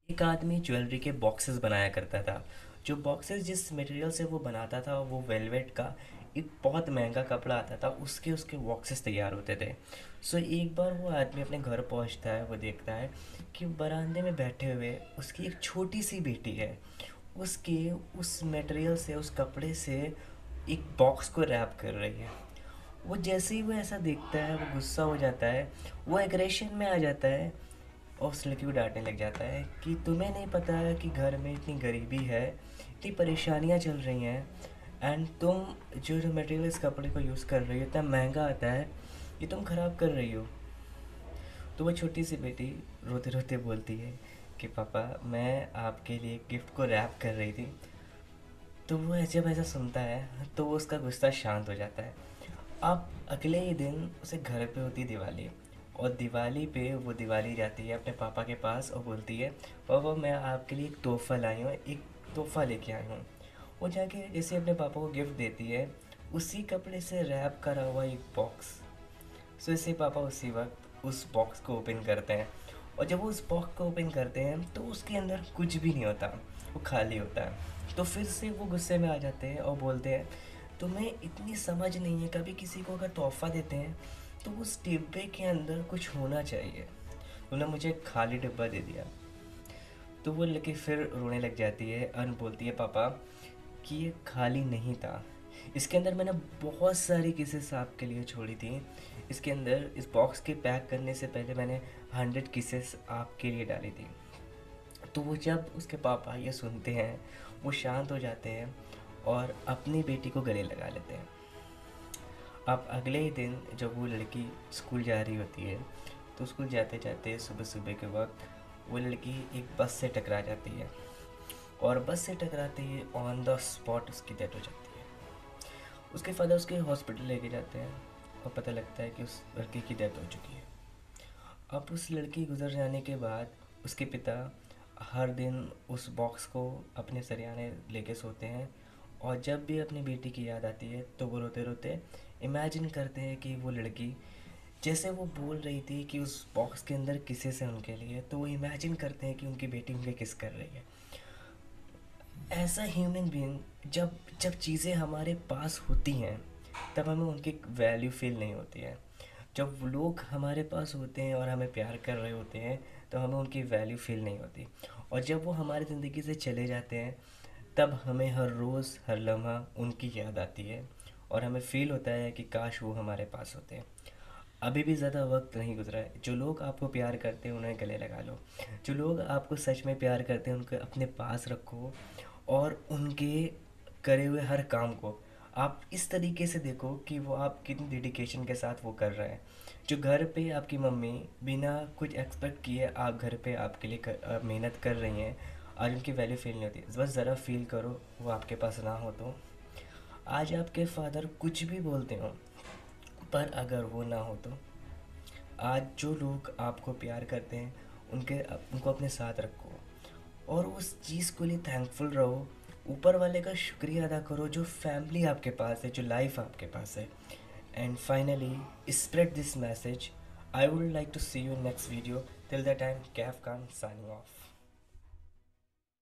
एक आदमी ज्वेलरी के बॉक्सेस बनाया करता था। जो बॉक्सेस जिस मटेरियल से वो बनाता था वो वेलवेट का एक बहुत महंगा कपड़ा आता था, उसके उसके बॉक्सेस तैयार होते थे। सो एक बार वो आदमी अपने घर पहुंचता है, वो देखता है कि बरामदे में बैठे हुए उसकी एक छोटी सी बेटी है। उसके उस मटेरियल से, उस कपड़े से एक बॉक्स को रैप कर रही है। वो जैसे ही वो ऐसा देखता है वो गुस्सा हो जाता है, वो एग्रेशन में आ जाता है और उस लड़की को डांटने लग जाता है कि तुम्हें नहीं पता है कि घर में इतनी गरीबी है, इतनी परेशानियाँ चल रही हैं, एंड तुम जो जो मटेरियल इस कपड़े को यूज़ कर रही हो इतना महंगा आता है, ये तुम ख़राब कर रही हो। तो वो छोटी सी बेटी रोते रोते बोलती है कि पापा, मैं आपके लिए गिफ्ट को रैप कर रही थी। तो वो जब ऐसा सुनता है तो वो उसका गुस्सा शांत हो जाता है। अब अगले ही दिन उसे घर पे होती दिवाली, और दिवाली पे वो दिवाली जाती है अपने पापा के पास और बोलती है, पापा मैं आपके लिए एक तोहफ़ा लाई हूँ, एक तोहफ़ा लेके आई हूँ। वो जाके जैसे अपने पापा को गिफ्ट देती है, उसी कपड़े से रैप करा हुआ एक बॉक्स। सो इससे पापा उसी वक्त उस बॉक्स को ओपन करते हैं, और जब वो उस बॉक्स को ओपन करते हैं तो उसके अंदर कुछ भी नहीं होता, वो खाली होता है। तो फिर से वो गुस्से में आ जाते हैं और बोलते हैं, तुम्हें इतनी समझ नहीं है, कभी किसी को अगर तोहफ़ा देते हैं तो उस डिब्बे के अंदर कुछ होना चाहिए, तुमने मुझे एक खाली डिब्बा दे दिया। तो वो लड़की फिर रोने लग जाती है और बोलती है, पापा कि ये खाली नहीं था, इसके अंदर मैंने बहुत सारी किसेस आपके लिए छोड़ी थी। इसके अंदर इस बॉक्स के पैक करने से पहले मैंने 100 किसेस आपके लिए डाली थी। तो वो जब उसके पापा ये सुनते हैं वो शांत हो जाते हैं और अपनी बेटी को गले लगा लेते हैं। अब अगले ही दिन जब वो लड़की स्कूल जा रही होती है, तो स्कूल जाते जाते सुबह सुबह के वक्त वो लड़की एक बस से टकरा जाती है, और बस से टकराते ही ऑन द स्पॉट उसकी डेथ हो जाती है। उसके फादर उसके हॉस्पिटल लेके जाते हैं और पता लगता है कि उस लड़की की डेथ हो चुकी है। अब उस लड़की गुजर जाने के बाद उसके पिता हर दिन उस बॉक्स को अपने सरियाने लेके सोते हैं, और जब भी अपनी बेटी की याद आती है तो वो रोते रोते इमेजिन करते हैं कि वो लड़की जैसे वो बोल रही थी कि उस बॉक्स के अंदर किसेस हैं उनके लिए, तो वो इमेजिन करते हैं कि उनकी बेटी उनके किस कर रही है। ऐसा ह्यूमन बीइंग जब जब चीज़ें हमारे पास होती हैं तब हमें उनकी वैल्यू फील नहीं होती है। जब वो लोग हमारे पास होते हैं और हमें प्यार कर रहे होते हैं तो हमें उनकी वैल्यू फील नहीं होती, और जब वो हमारी ज़िंदगी से चले जाते हैं तब हमें हर रोज़ हर लम्हा उनकी याद आती है, और हमें फील होता है कि काश वो हमारे पास होते हैं। अभी भी ज़्यादा वक्त नहीं गुजरा है, जो लोग आपको प्यार करते हैं उन्हें गले लगा लो। जो लोग आपको सच में प्यार करते हैं उनको अपने पास रखो, और उनके करे हुए हर काम को आप इस तरीके से देखो कि वो आप कितनी डेडिकेशन के साथ वो कर रहे हैं। जो घर पे आपकी मम्मी बिना कुछ एक्सपेक्ट किए आप घर पे आपके लिए मेहनत कर रही हैं, आज उनकी वैल्यू फील नहीं होती। बस ज़रा फील करो वो आपके पास ना हो तो। आज आपके फादर कुछ भी बोलते हो, पर अगर वो ना हो तो आज जो लोग आपको प्यार करते हैं उनको अपने साथ रखो, और उस चीज़ के लिए थैंकफुल रहो। ऊपर वाले का शुक्रिया अदा करो जो फैमिली आपके पास है, जो लाइफ आपके पास है। And finally spread this message. I would like to see you in next video. Till the time, Kaif Khan signing of.